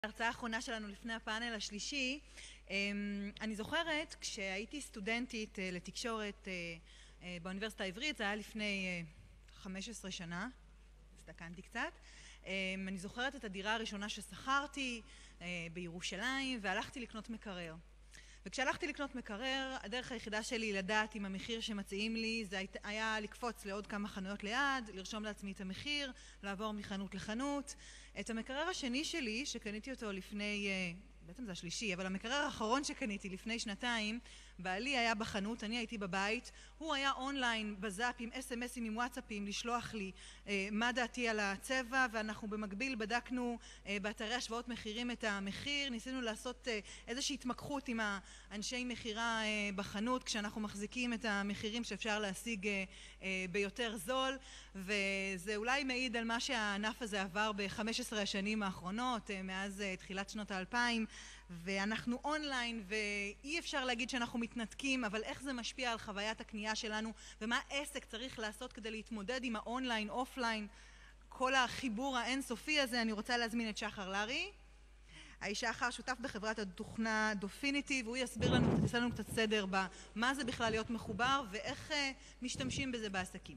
ההרצאה האחרונה שלנו לפני הפאנל השלישי. אני זוכרת כשהייתי סטודנטית לתקשורת באוניברסיטה העברית, זה היה לפני 15 שנה, הסתכנתי קצת. אני זוכרת את הדירה הראשונה ששכרתי בירושלים והלכתי לקנות מקרר. וכשהלכתי לקנות מקרר, הדרך היחידה שלי לדעת עם המחיר שמציעים לי זה היה לקפוץ לעוד כמה חנויות ליד, לרשום לעצמי את המחיר, לעבור מחנות לחנות. את המקרר השני שלי, שקניתי אותו לפני, בעצם זה השלישי, אבל המקרר האחרון שקניתי לפני שנתיים, בעלי היה בחנות, אני הייתי בבית, הוא היה אונליין בזאפ עם אס-אמסים עם וואטסאפים לשלוח לי מה דעתי על הצבע, ואנחנו במקביל בדקנו באתרי השוואות מחירים את המחיר, ניסינו לעשות איזושהי התמקחות עם האנשי מחירה בחנות, כשאנחנו מחזיקים את המחירים שאפשר להשיג ביותר זול, וזה אולי מעיד על מה שהענף הזה עבר ב-15 השנים האחרונות, מאז תחילת שנות ה-2000, ואנחנו אונליין ואי אפשר להגיד שאנחנו מתנתקים, אבל איך זה משפיע על חוויית הקנייה שלנו ומה עסק צריך לעשות כדי להתמודד עם האונליין, אופליין, כל החיבור האינסופי הזה. אני רוצה להזמין את שחר לרי, האיש האחר שותף בחברת התוכנה דופיניטי, והוא יסביר לנו, יעשה לנו קצת סדר במה זה בכלל להיות מחובר ואיך משתמשים בזה בעסקים.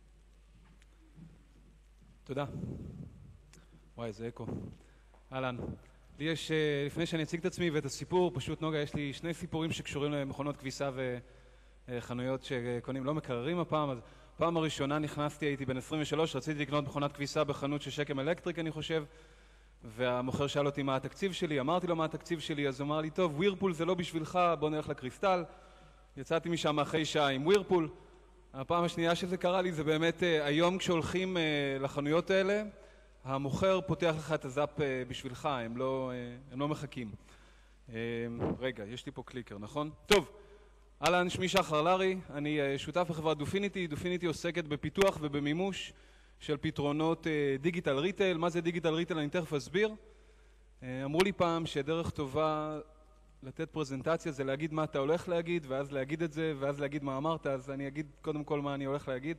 תודה. וואי, זה אקו. אהלן. לי יש, לפני שאני אציג את עצמי ואת הסיפור, פשוט נוגה, יש לי שני סיפורים שקשורים למכונות כביסה וחנויות שקונים לא מקררים הפעם. אז פעם הראשונה נכנסתי, הייתי בן 23, רציתי לקנות מכונת כביסה בחנות של שקם אלקטריק, אני חושב, והמוכר שאל אותי מה התקציב שלי, אמרתי לו מה התקציב שלי, אז הוא אמר לי, טוב, ווירפול זה לא בשבילך, בוא נלך לקריסטל. יצאתי משם אחרי שעה עם ווירפול. הפעם השנייה שזה קרה לי זה באמת היום כשהולכים לחנויות האלה, המוכר פותח לך את הזאפ בשבילך, הם לא מחכים. רגע, יש לי פה קליקר, נכון? טוב, אהלן, שמי שחר לרי, אני שותף בחברת דופיניטי. דופיניטי עוסקת בפיתוח ובמימוש של פתרונות דיגיטל ריטייל. מה זה דיגיטל ריטייל? אני תכף אסביר. אמרו לי פעם שדרך טובה לתת פרזנטציה זה להגיד מה אתה הולך להגיד, ואז להגיד את זה, ואז להגיד מה אמרת, אז אני אגיד קודם כל מה אני הולך להגיד.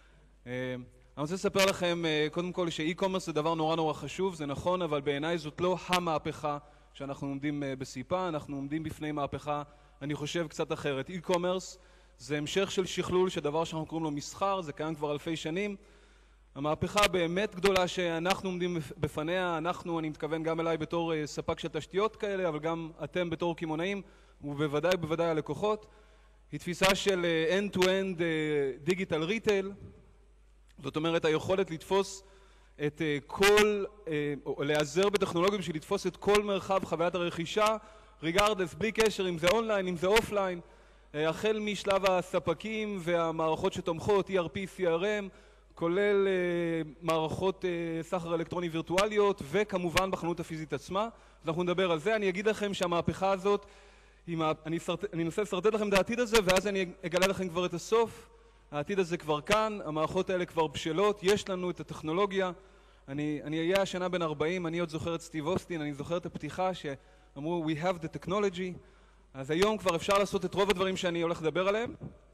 אני רוצה לספר לכם קודם כל שאי-קומרס זה דבר נורא חשוב, זה נכון, אבל בעיניי זאת לא המהפכה שאנחנו עומדים בסיפה, אנחנו עומדים בפני מהפכה, אני חושב, קצת אחרת. אי-קומרס זה המשך של שכלול, שדבר שאנחנו קוראים לו מסחר, זה קיים כבר אלפי שנים. המהפכה באמת גדולה שאנחנו עומדים בפניה, אני מתכוון גם אליי בתור ספק של תשתיות כאלה, אבל גם אתם בתור כימונאים, ובוודאי הלקוחות, היא תפיסה של end-to-end digital retail, זאת אומרת, היכולת לתפוס את כל, או להיעזר בטכנולוגיה בשביל לתפוס את כל מרחב חוויית הרכישה, ריגרדלס, בלי קשר, אם זה אונליין, אם זה אופליין, החל משלב הספקים והמערכות שתומכות, ERP, CRM, כולל מערכות סחר אלקטרוני וירטואליות, וכמובן בחנות הפיזית עצמה. אנחנו נדבר על זה. אני אגיד לכם שהמהפכה הזאת, אני אנסה לסרטט לכם את העתיד הזה, ואז אני אגלה לכם כבר את הסוף. העתיד הזה כבר כאן, המערכות האלה כבר בשלות, יש לנו את הטכנולוגיה. אני אהיה השנה בן 40, אני עוד זוכר את סטיב אוסטין, אני זוכר את הפתיחה שאמרו We have the technology. אז היום כבר אפשר לעשות את רוב הדברים שאני הולך לדבר עליהם.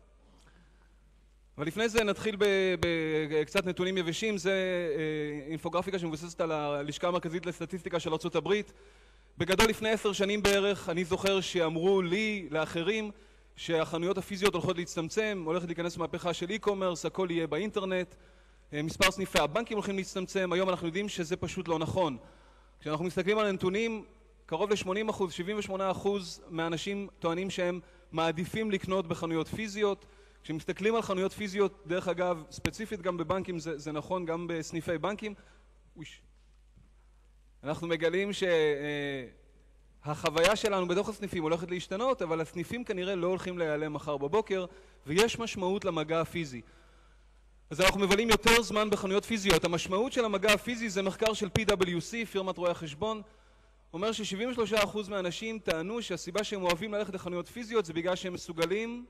אבל לפני זה נתחיל בקצת נתונים יבשים. זה אינפוגרפיקה שמבוססת על הלשכה המרכזית לסטטיסטיקה של ארצות הברית. בגדול לפני 10 שנים בערך אני זוכר שאמרו לי, לאחרים, שהחנויות הפיזיות הולכות להצטמצם, הולכת להיכנס מהפכה של אי-קומרס, הכל יהיה באינטרנט, מספר סניפי הבנקים הולכים להצטמצם. היום אנחנו יודעים שזה פשוט לא נכון. כשאנחנו מסתכלים על הנתונים, קרוב ל-80%, 78% מהאנשים טוענים שהם מעדיפים לקנות בחנויות פיזיות. כשמסתכלים על חנויות פיזיות, דרך אגב, ספציפית גם בבנקים, זה נכון גם בסניפי בנקים, אנחנו מגלים שהחוויה שלנו בתוך הסניפים הולכת להשתנות, אבל הסניפים כנראה לא הולכים להיעלם מחר בבוקר, ויש משמעות למגע הפיזי. אז אנחנו מבלים יותר זמן בחנויות פיזיות. המשמעות של המגע הפיזי זה מחקר של PwC, פירמת רואי החשבון, אומר ש73% מהאנשים טענו שהסיבה שהם אוהבים ללכת לחנויות פיזיות זה בגלל שהם מסוגלים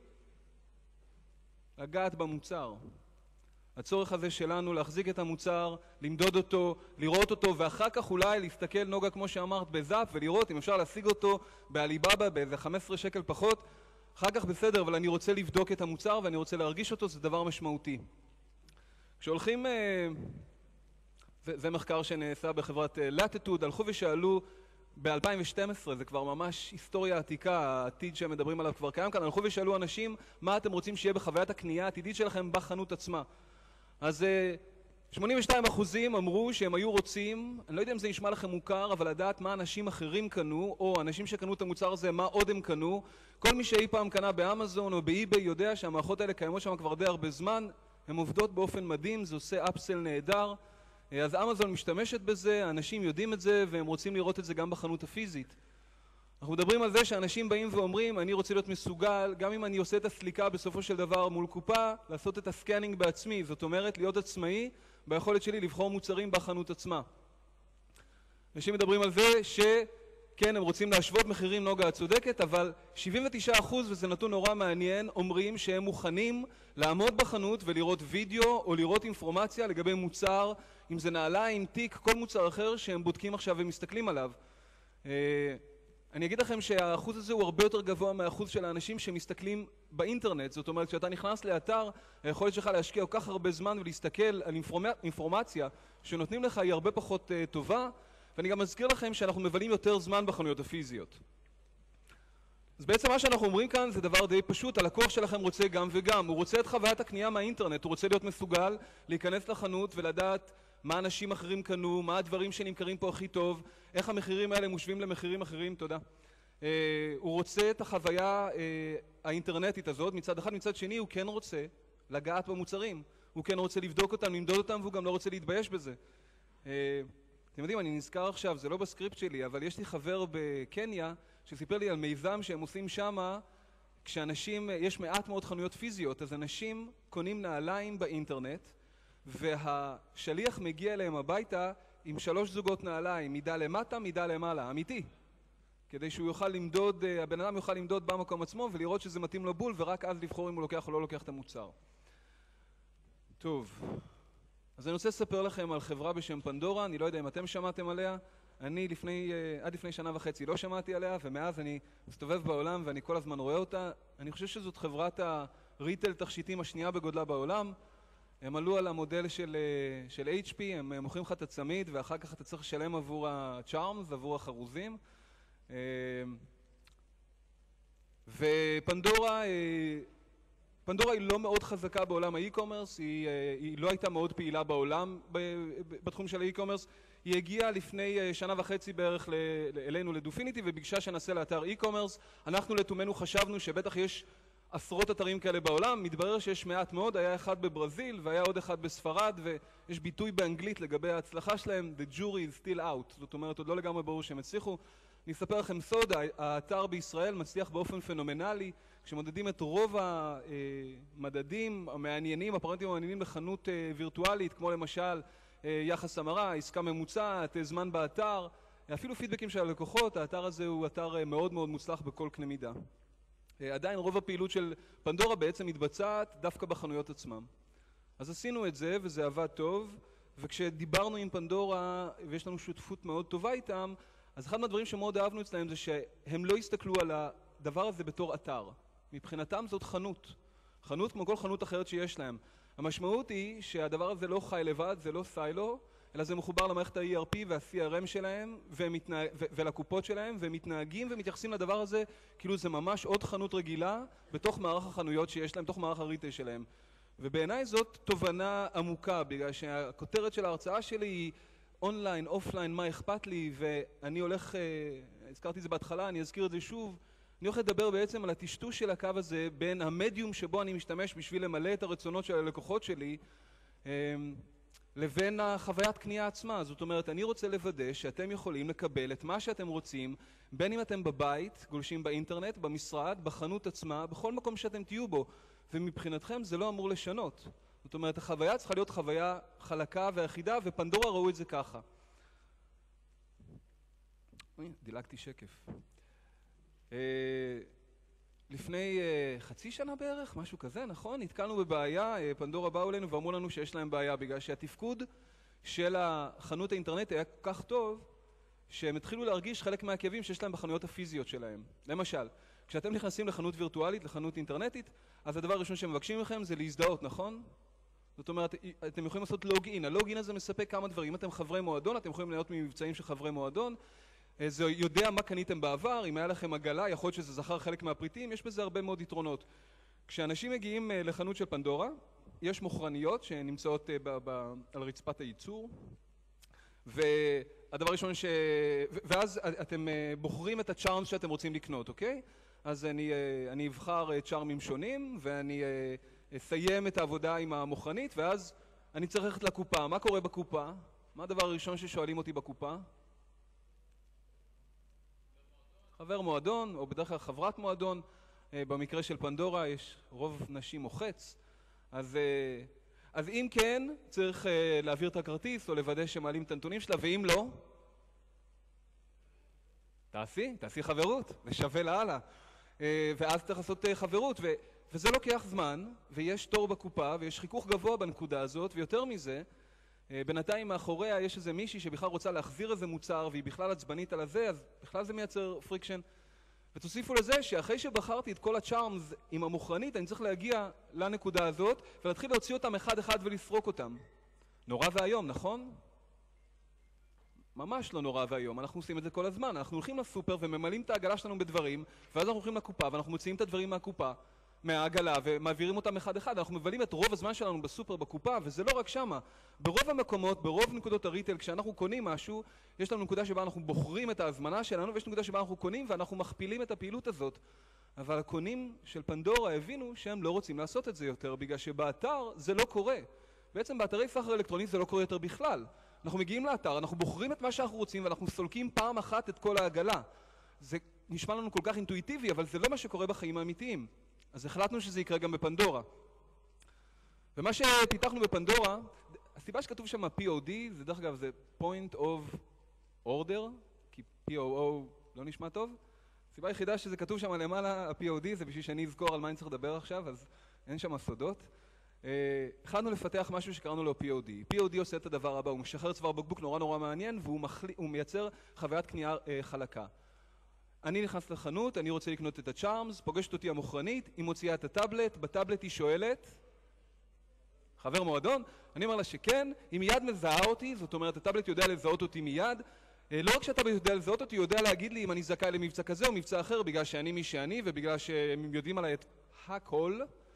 לגעת במוצר. הצורך הזה שלנו להחזיק את המוצר, למדוד אותו, לראות אותו, ואחר כך אולי להסתכל, נוגה, כמו שאמרת, בזאפ, ולראות אם אפשר להשיג אותו באליבאבא באיזה 15 שקל פחות. אחר כך בסדר, אבל אני רוצה לבדוק את המוצר ואני רוצה להרגיש אותו, זה דבר משמעותי. כשהולכים, זה מחקר שנעשה בחברת לטיטוד, הלכו ושאלו ב-2012, זה כבר ממש היסטוריה עתיקה, העתיד שהם מדברים עליו כבר קיים כאן, הלכו ושאלו אנשים מה אתם רוצים שיהיה בחוויית הקנייה העתידית שלכם בחנות עצמה. אז 82% אמרו שהם היו רוצים, אני לא יודע אם זה נשמע לכם מוכר, אבל לדעת מה אנשים אחרים קנו, או אנשים שקנו את המוצר הזה, מה עוד הם קנו. כל מי שאי פעם קנה באמזון או באי-ביי יודע שהמערכות האלה קיימות שם כבר די הרבה זמן, הן עובדות באופן מדהים, זה עושה אפסל נהדר. אז אמזון משתמשת בזה, האנשים יודעים את זה, והם רוצים לראות את זה גם בחנות הפיזית. אנחנו מדברים על זה שאנשים באים ואומרים, אני רוצה להיות מסוגל, גם אם אני עושה את הסליקה בסופו של דבר מול קופה, לעשות את הסקנינג בעצמי, זאת אומרת, להיות עצמאי ביכולת שלי לבחור מוצרים בחנות עצמה. אנשים מדברים על זה שכן, הם רוצים להשוות מחירים, נוגה הצודקת, אבל 79%, וזה נתון נורא מעניין, אומרים שהם מוכנים לעמוד בחנות ולראות וידאו או לראות אינפורמציה לגבי מוצר, אם זה נעליים, תיק, כל מוצר אחר שהם בודקים עכשיו ומסתכלים עליו. אני אגיד לכם שהאחוז הזה הוא הרבה יותר גבוה מהאחוז של האנשים שמסתכלים באינטרנט. זאת אומרת, כשאתה נכנס לאתר, היכולת שלך להשקיע כל כך הרבה זמן ולהסתכל על אינפורמציה שנותנים לך היא הרבה פחות טובה, ואני גם מזכיר לכם שאנחנו מבלים יותר זמן בחנויות הפיזיות. אז בעצם מה שאנחנו אומרים כאן זה דבר די פשוט, הלקוח שלכם רוצה גם וגם, הוא רוצה את חוויית הקנייה מהאינטרנט, הוא רוצה להיות מסוגל להיכנס לחנות ולדעת מה אנשים אחרים קנו, מה הדברים שנמכרים פה הכי טוב, איך המחירים האלה מושווים למחירים אחרים, תודה. הוא רוצה את החוויה האינטרנטית הזאת, מצד אחד, מצד שני הוא כן רוצה לגעת במוצרים, הוא כן רוצה לבדוק אותם, למדוד אותם, והוא גם לא רוצה להתבייש בזה. אתם יודעים, אני נזכר עכשיו, זה לא בסקריפט שלי, אבל יש לי חבר בקניה שסיפר לי על מיזם שהם עושים שמה, כשאנשים, יש מעט מאוד חנויות פיזיות, אז אנשים קונים נעליים באינטרנט, והשליח מגיע אליהם הביתה עם 3 זוגות נעליים, מידה למטה, מידה למעלה, אמיתי. כדי שהוא יוכל למדוד, הבן אדם יוכל למדוד במקום עצמו ולראות שזה מתאים לו בול, ורק אז לבחור אם הוא לוקח או לא לוקח את המוצר. טוב, אז אני רוצה לספר לכם על חברה בשם פנדורה, אני לא יודע אם אתם שמעתם עליה, אני עד לפני 1.5 שנה לא שמעתי עליה, ומאז אני מסתובב בעולם ואני כל הזמן רואה אותה. אני חושב שזאת חברת הריטל תכשיטים השנייה בגודלה בעולם. הם עלו על המודל של HP, הם מוכרים לך את הצמיד ואחר כך אתה צריך לשלם עבור הצ'ארמס, עבור החרוזים. ופנדורה היא לא מאוד חזקה בעולם האי-קומרס, היא לא הייתה מאוד פעילה בעולם בתחום של האי-קומרס. היא הגיעה לפני 1.5 שנה בערך אלינו לדופיניטי וביקשה שנעשה לאתר אי-קומרס. אנחנו לתומנו חשבנו שבטח יש עשרות אתרים כאלה בעולם, מתברר שיש מעט מאוד, היה אחד בברזיל והיה עוד אחד בספרד, ויש ביטוי באנגלית לגבי ההצלחה שלהם, the jury is still out, זאת אומרת עוד לא לגמרי ברור שהם הצליחו. אני אספר לכם סוד, האתר בישראל מצליח באופן פנומנלי, כשמודדים את רוב המדדים המעניינים, הפרמטרים המעניינים לחנות וירטואלית, כמו למשל יחס המרה, עסקה ממוצעת, זמן באתר, אפילו פידבקים של הלקוחות, האתר הזה הוא אתר מאוד מאוד מוצלח בכל קנה מידה. עדיין רוב הפעילות של פנדורה בעצם מתבצעת דווקא בחנויות עצמם. אז עשינו את זה וזה עבד טוב, וכשדיברנו עם פנדורה ויש לנו שותפות מאוד טובה איתם, אז אחד מהדברים שמאוד אהבנו אצלהם זה שהם לא הסתכלו על הדבר הזה בתור אתר. מבחינתם זאת חנות. חנות כמו כל חנות אחרת שיש להם. המשמעות היא שהדבר הזה לא חי לבד, זה לא סיילו, אלא זה מחובר למערכת ה-ERP וה-CRM שלהם ולקופות שלהם, והם מתנהגים ומתייחסים לדבר הזה כאילו זה ממש עוד חנות רגילה בתוך מערך החנויות שיש להם, בתוך מערך הריטל שלהם. ובעיניי זאת תובנה עמוקה, בגלל שהכותרת של ההרצאה שלי היא אונליין, אופליין, מה אכפת לי, ואני הולך, הזכרתי את זה בהתחלה, אני אזכיר את זה שוב, אני הולך לדבר בעצם על הטשטוש של הקו הזה בין המדיום שבו אני משתמש בשביל למלא את הרצונות של הלקוחות שלי, לבין החוויית קנייה עצמה. זאת אומרת, אני רוצה לוודא שאתם יכולים לקבל את מה שאתם רוצים, בין אם אתם בבית, גולשים באינטרנט, במשרד, בחנות עצמה, בכל מקום שאתם תהיו בו, ומבחינתכם זה לא אמור לשנות. זאת אומרת, החוויה צריכה להיות חוויה חלקה ואחידה, ופנדורה ראו את זה ככה. דילגתי שקף. לפני 0.5 שנה בערך, משהו כזה, נכון? נתקלנו בבעיה, פנדורה באו אלינו ואמרו לנו שיש להם בעיה, בגלל שהתפקוד של החנות האינטרנט היה כל כך טוב, שהם התחילו להרגיש חלק מהכאבים שיש להם בחנויות הפיזיות שלהם. למשל, כשאתם נכנסים לחנות וירטואלית, לחנות אינטרנטית, אז הדבר הראשון שהם מבקשים מכם זה להזדהות, נכון? זאת אומרת, אתם יכולים לעשות לוגין. הלוגין הזה מספק כמה דברים. אם אתם חברי מועדון, אתם יכולים להיות ממבצעים של חברי מועדון. זה יודע מה קניתם בעבר, אם היה לכם עגלה, יכול להיות שזה זכר חלק מהפריטים, יש בזה הרבה מאוד יתרונות. כשאנשים מגיעים לחנות של פנדורה, יש מוכרניות שנמצאות על רצפת הייצור, והדבר הראשון ואז אתם בוחרים את הצ'ארמס שאתם רוצים לקנות, אוקיי? אז אני אבחר צ'ארמים שונים, ואני אסיים את העבודה עם המוכרנית, ואז אני צריך ללכת לקופה. מה קורה בקופה? מה הדבר הראשון ששואלים אותי בקופה? חבר מועדון, או בדרך כלל חברת מועדון. במקרה של פנדורה יש רוב נשים מוחץ. אז אם כן, צריך להעביר את הכרטיס או לוודא שמעלים את הנתונים שלה, ואם לא, תעשי חברות, זה שווה להלאה. ואז צריך לעשות חברות, וזה לוקח זמן, ויש תור בקופה, ויש חיכוך גבוה בנקודה הזאת, ויותר מזה, בינתיים מאחוריה יש איזה מישהי שבכלל רוצה להחזיר איזה מוצר, והיא בכלל עצבנית על הזה, אז בכלל זה מייצר פריקשן. ותוסיפו לזה שאחרי שבחרתי את כל הצ'ארמס עם המוכרנית, אני צריך להגיע לנקודה הזאת, ולהתחיל להוציא אותם אחד אחד ולסרוק אותם. נורא והיום, נכון? ממש לא נורא והיום, אנחנו עושים את זה כל הזמן. אנחנו הולכים לסופר וממלאים את העגלה שלנו בדברים, ואז אנחנו הולכים לקופה ואנחנו מוציאים את הדברים מהקופה, מהעגלה, ומעבירים אותם אחד אחד. אנחנו מבלים את רוב הזמן שלנו בסופר בקופה, וזה לא רק שמה. ברוב המקומות, ברוב נקודות הריטל, כשאנחנו קונים משהו, יש לנו נקודה שבה אנחנו בוחרים את ההזמנה שלנו, ויש נקודה שבה אנחנו קונים ואנחנו מכפילים את הפעילות הזאת. אבל הקונים של פנדורה הבינו שהם לא רוצים לעשות את זה יותר, בגלל שבאתר זה לא קורה. בעצם באתרי סחר אלקטרוני זה לא קורה יותר בכלל. אנחנו מגיעים לאתר, אנחנו בוחרים את מה שאנחנו רוצים, ואנחנו סולקים פעם אחת את כל העגלה. זה נשמע לנו כל כך אינטואיטיבי, אבל זה לא מה שקורה בחיים האמיתיים. אז החלטנו שזה יקרה גם בפנדורה. ומה שפיתחנו בפנדורה, הסיבה שכתוב שם POD, זה דרך אגב זה Point of Order, כי POO לא נשמע טוב. הסיבה היחידה שזה כתוב שם למעלה, ה-POD, זה בשביל שאני אזכור על מה אני צריך לדבר עכשיו, אז אין שם סודות. החלטנו לפתח משהו שקראנו לו POD. POD עושה את הדבר הבא, הוא משחרר צוואר בקבוק נורא מעניין, והוא מייצר חוויית קנייה חלקה. אני נכנס לחנות, אני רוצה לקנות את הצ'ארמס, פוגשת אותי המוכרנית, היא מוציאה את הטאבלט, בטאבלט היא שואלת, חבר מועדון, אני אומר לה שכן, היא מיד מזהה אותי, זאת אומרת הטאבלט יודע לזהות אותי מיד, לא רק שהטאבלט יודע לזהות אותי, הוא יודע להגיד לי אם אני זכאי למבצע כזה או מבצע אחר, בגלל שאני מי שאני ובגלל שהם יודעים עליי את הכל.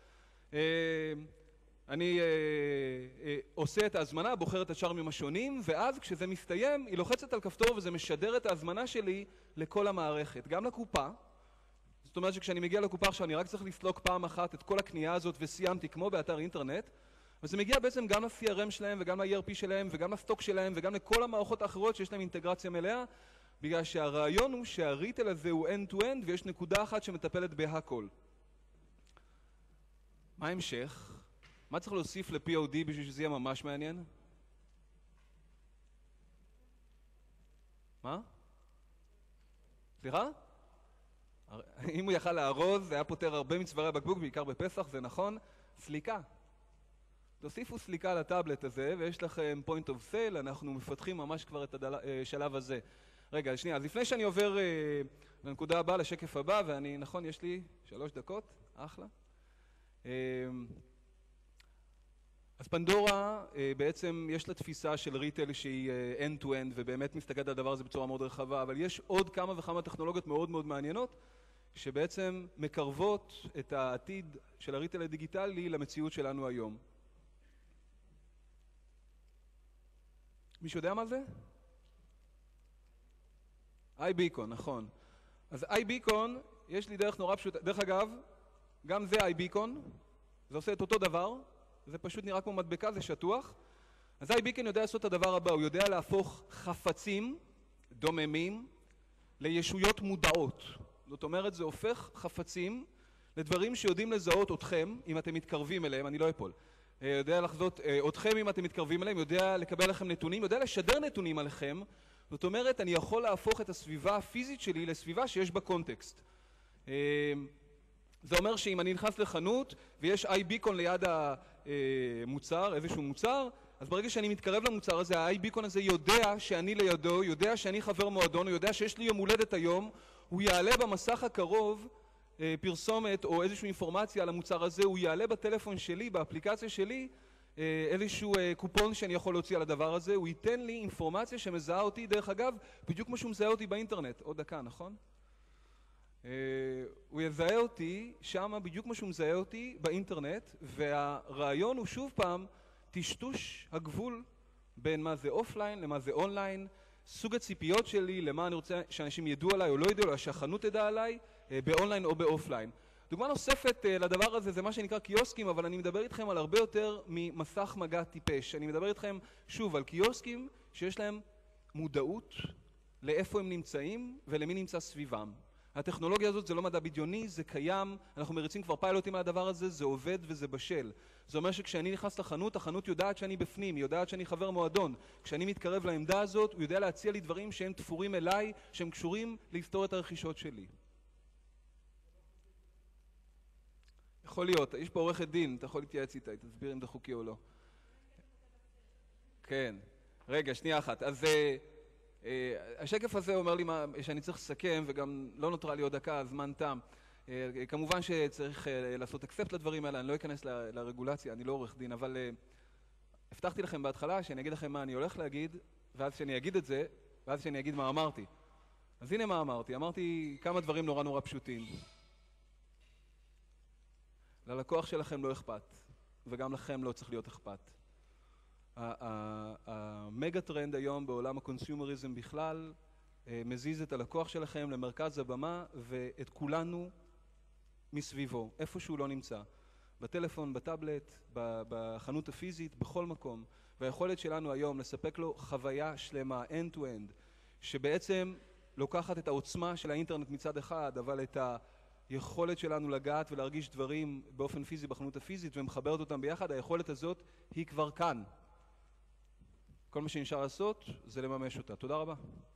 אני עושה את ההזמנה, בוחר את הצ'ארמים השונים, ואז כשזה מסתיים, היא לוחצת על כפתור וזה משדר את ההזמנה שלי לכל המערכת, גם לקופה. זאת אומרת שכשאני מגיע לקופה עכשיו, אני רק צריך לסלוק פעם אחת את כל הקנייה הזאת וסיימתי, כמו באתר אינטרנט, וזה מגיע בעצם גם ל-CRM שלהם וגם ל-ERP שלהם וגם לסטוק שלהם וגם לכל המערכות האחרות שיש להם אינטגרציה מלאה, בגלל שהרעיון הוא שהריטל הזה הוא end-to-end ויש נקודה אחת שמטפלת בהכל. מה ההמשך? מה צריך להוסיף ל-POD בשביל שזה יהיה ממש מעניין? מה? סליחה? אם הוא יכל לארוז, זה היה פותר הרבה מצווארי הבקבוק, בעיקר בפסח, זה נכון? סליקה. תוסיפו סליקה לטאבלט הזה, ויש לכם point of sale, אנחנו מפתחים ממש כבר את השלב הזה. רגע, שנייה, אז לפני שאני עובר לנקודה הבאה, לשקף הבא, ואני, נכון, יש לי 3 דקות, אחלה. אז פנדורה בעצם יש לה תפיסה של ריטל שהיא end-to-end ובאמת מסתכלת על הדבר הזה בצורה מאוד רחבה, אבל יש עוד כמה וכמה טכנולוגיות מאוד מאוד מעניינות שבעצם מקרבות את העתיד של הריטל הדיגיטלי למציאות שלנו היום. מישהו יודע מה זה? iBeacon, נכון. אז iBeacon, יש לי דרך נורא פשוטה. דרך אגב, גם זה iBeacon, זה עושה את אותו דבר, זה פשוט נראה כמו מדבקה, זה שטוח. אז iBeacon יודע לעשות את הדבר הבא, הוא יודע להפוך חפצים דוממים לישויות מודעות. זאת אומרת, זה הופך חפצים לדברים שיודעים לזהות אתכם אם אתם מתקרבים אליהם, אני לא אפול. יודע לחזות אתכם אם אתם מתקרבים אליהם, יודע לקבל לכם נתונים, יודע לשדר נתונים עליכם. זאת אומרת, אני יכול להפוך את הסביבה הפיזית שלי לסביבה שיש בה קונטקסט. זה אומר שאם אני נכנס לחנות ויש iBeacon ליד המוצר, איזשהו מוצר, אז ברגע שאני מתקרב למוצר הזה, ה-iBeacon הזה יודע שאני לידו, יודע שאני חבר מועדון, הוא יודע שיש לי יום הולדת היום, הוא יעלה במסך הקרוב פרסומת או איזושהי אינפורמציה על המוצר הזה, הוא יעלה בטלפון שלי, באפליקציה שלי, איזשהו קופון שאני יכול להוציא על הדבר הזה, הוא ייתן לי אינפורמציה שמזהה אותי, דרך אגב, בדיוק כמו שהוא מזהה אותי באינטרנט. עוד דקה, נכון? הוא יזהה אותי שם בדיוק כמו שהוא מזהה אותי באינטרנט, והרעיון הוא שוב פעם טשטוש הגבול בין מה זה אופליין למה זה אונליין, סוג הציפיות שלי, למה אני רוצה שאנשים ידעו עליי או לא ידעו עליי, שהחנות תדע עליי, באונליין או באופליין. דוגמה נוספת לדבר הזה זה מה שנקרא קיוסקים, אבל אני מדבר איתכם על הרבה יותר ממסך מגע טיפש. אני מדבר איתכם שוב על קיוסקים שיש להם מודעות לאיפה הם נמצאים ולמי נמצא סביבם. הטכנולוגיה הזאת זה לא מדע בדיוני, זה קיים, אנחנו מריצים כבר פיילוטים על הדבר הזה, זה עובד וזה בשל. זה אומר שכשאני נכנס לחנות, החנות יודעת שאני בפנים, היא יודעת שאני חבר מועדון. כשאני מתקרב לעמדה הזאת, הוא יודע להציע לי דברים שהם תפורים אליי, שהם קשורים להסתור את הרכישות שלי. יכול להיות, יש פה עורכת דין, אתה יכול להתייעץ איתה, תסביר אם זה חוקי או לא. כן, רגע, שנייה אחת. אז השקף הזה אומר לי שאני צריך לסכם, וגם לא נותרה לי עוד דקה, הזמן תם. כמובן שצריך לעשות אקספט לדברים האלה, אני לא אכנס לרגולציה, אני לא עורך דין, אבל הבטחתי לכם בהתחלה שאני אגיד לכם מה אני הולך להגיד, ואז שאני אגיד את זה, ואז שאני אגיד מה אמרתי. אז הנה מה אמרתי. אמרתי כמה דברים נורא פשוטים. ללקוח שלכם לא אכפת, וגם לכם לא צריך להיות אכפת. המגה טרנד היום בעולם הקונסיומריזם בכלל מזיז את הלקוח שלכם למרכז הבמה ואת כולנו מסביבו, איפה שהוא לא נמצא. בטלפון, בטאבלט, בחנות הפיזית, בכל מקום. והיכולת שלנו היום לספק לו חוויה שלמה, end to end, שבעצם לוקחת את העוצמה של האינטרנט מצד אחד, אבל את היכולת שלנו לגעת ולהרגיש דברים באופן פיזי בחנות הפיזית ומחברת אותם ביחד, היכולת הזאת היא כבר כאן. כל מה שנשאר לעשות זה לממש אותה. תודה רבה.